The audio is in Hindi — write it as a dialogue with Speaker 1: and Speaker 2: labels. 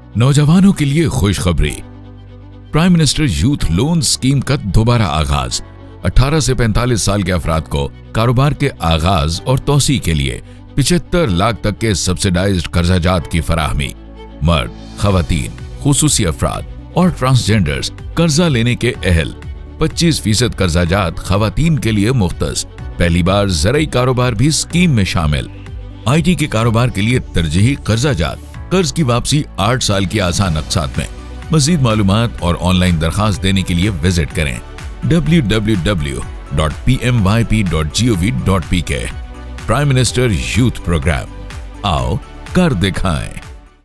Speaker 1: नौजवानों के लिए खुशखबरी। Prime minister youth loan scheme का दोबारा आगाज। 18 से 45 साल के अफराद को कारोबार के आगाज और तोसी के लिए 75 लाख तक के सब्सिडाइज्ड कर्जाजात की फराहमी। मर्द, खवातीन, खुसूसी अफराद और ट्रांसजेंडर्स कर्जा लेने के अहल। 25% कर्जाजात खवातीन के लिए मुख्तस। पहली बार ज़राई कारोबार भी स्कीम में शामिल। IT के कारोबार के लिए तरजीही कर्जाजात, कर्ज की वापसी 8 साल की आसान अक़सात में। मज़ीद मालूमात और ऑनलाइन दरखास्त देने के लिए विजिट करें www.pmyp.gov.pk। Prime minister youth programme, आओ कर दिखाएं।